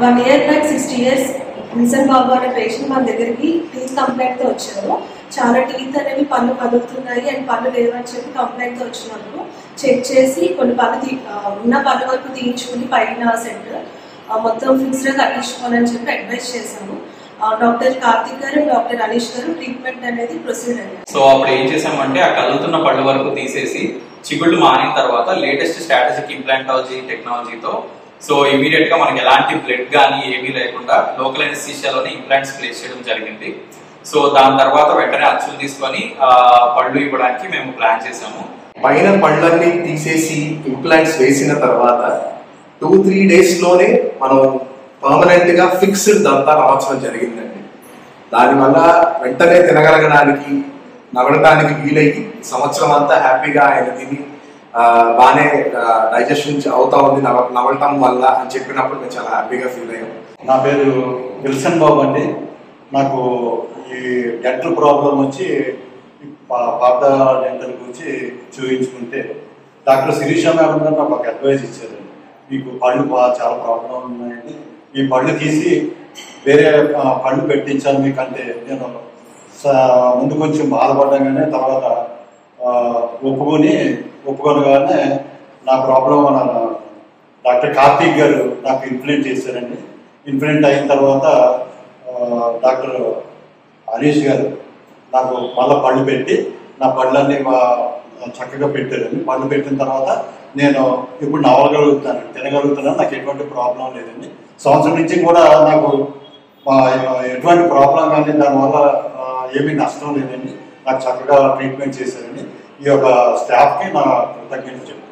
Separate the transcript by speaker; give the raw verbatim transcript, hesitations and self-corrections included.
Speaker 1: One year back sixty years Wilson Babu అనే patient మన దగ్గరికి టీత్ కంప్లైంట్తో వచ్చారు. చాలా టీత్ అనేవి పళ్ళు కదులుతున్నాయి అండ్ పళ్ళు లేవని చెప్పి కంప్లైంట్తో వచ్చినప్పుడు చెక్ చేసి కొన్ని పళ్ళు తీ ఉన్న పళ్ళు వరకు తీయించుకుని పైన సెట్ మొత్తం ఫిక్స్డ్గా కట్టించుకోవాలని చెప్పి అడ్వైస్ చేశాము. డాక్టర్ కార్తిక్ గారు డాక్టర్ అనీష్ గారు ట్రీట్మెంట్ అనేది ప్రొసీడ్ అయ్యారు.
Speaker 2: సో అప్పుడు ఏం చేసామంటే ఆ కదులుతున్న పళ్ళు వరకు తీసేసి చిగుళ్ళు మారిన తర్వాత లేటెస్ట్ స్ట్రాటజిక్ ఇంప్లాంటాలజీ టెక్నాలజీతో సో ఇమీడియట్ గా మనకి ఎలాంటి బ్లడ్ కానీ ఏమీ లేకుండా లోకల్ ఎనెస్థీషియాలోనే ఇంప్లాంట్స్ ప్లేస్ చేయడం జరిగింది. సో దాని తర్వాత వెంటనే అచ్చులు తీసుకొని ఆ పళ్ళు ఇవ్వడానికి మేము ప్లాన్ చేసాము.
Speaker 3: పైన పళ్ళన్నీ తీసేసి ఇంప్లాంట్స్ వేసిన తర్వాత టూ త్రీ డేస్ లోనే మనం పర్మనెంట్ గా ఫిక్స్డ్ దంతాలు అమర్చడం జరిగిందండి. దానివల్ల వెంటనే తినగలగడానికి నవ్వడానికి వీలయ్యి సంవత్సరం అంతా హ్యాపీగా ఆయన తిని బాగానే డైజెషన్ అవుతా ఉంది నవ నవ్వటం వల్ల అని చెప్పినప్పుడు మేము చాలా హ్యాపీగా ఫీల్ అయ్యాం.
Speaker 4: నా పేరు విల్సన్ బాబు అండి. నాకు ఈ డెంటల్ ప్రాబ్లం వచ్చి పాత డెంటల్ గురించి చూపించుకుంటే డాక్టర్ శిరీష మేడం గారు నాకు ఒక అడ్వైస్ ఇచ్చారండి. మీకు పళ్ళు చాలా ప్రాబ్లం ఉన్నాయండి, ఈ పళ్ళు తీసి వేరే పళ్ళు పెట్టించాలి మీకంటే నేను ముందు కొంచెం బాధపడ్డాగానే తర్వాత ఒప్పుకొని ఒప్పుకోగానే నా ప్రాబ్లం మన డాక్టర్ కార్తీక్ గారు నాకు ఇంప్లిమెంట్ చేశారండి. ఇంప్లిమెంట్ అయిన తర్వాత డాక్టర్ అనీష్ గారు నాకు మళ్ళీ పళ్ళు పెట్టి నా పళ్ళన్నీ చక్కగా పెట్టారండి. పళ్ళు పెట్టిన తర్వాత నేను ఇప్పుడు నవ్వగలుగుతాను, తినగలుగుతున్నాను, నాకు ఎటువంటి ప్రాబ్లం లేదండి. సంవత్సరం నుంచి కూడా నాకు ఎటువంటి ప్రాబ్లం కానీ దానివల్ల ఏమీ నష్టం లేదండి. నాకు చక్కగా ట్రీట్మెంట్ చేశారండి. ఈ యొక్క స్టాఫ్కి నా కృతజ్ఞతలు చెప్తాను.